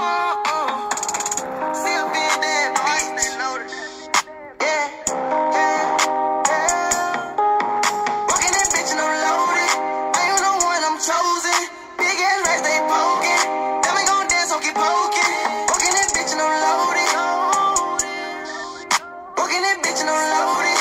See up in that bitch. Yeah, yeah, yeah. Walking that bitch and I'm loaded. I am the one, I'm chosen. Big ass racks, they poking. Them ain't gon' dance, so keep poking. Walking that bitch and I'm loaded. Walking that bitch and I'm loaded.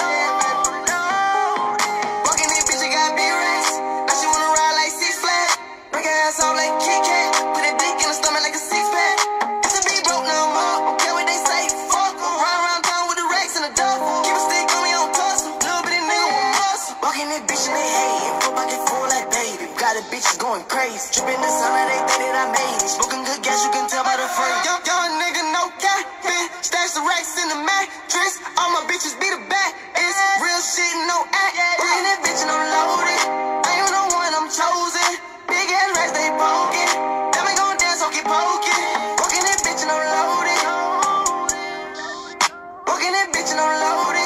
Walking that bitch, I got big racks. Now she wanna ride like Six Flags. Break her ass off like Kit Kat. Put a dick in her stomach like a six-pack. If the beat broke, no more. Don't care what they say, fuck 'em. Ride around town with the racks and the duffel. Keep a stick on me, I don't tussle. Little bitty nigga with muscle. Walking that bitch and they hatin'. Full pocket full like baby. Got a bitch going crazy. Drippin' the sun, they think that I made it. Smoking good gas, you can tell by the freight. Young nigga, no capping. Stash the racks in the mattress. All my bitches be the back. It's real shit, no act. Walking that bitch and I'm loaded. I am the one, I'm chosen. Big ass racks, they poking. Them ain't gon' dance, so keep poking. Walking that bitch and I'm loaded. Walking that bitch and I'm loaded.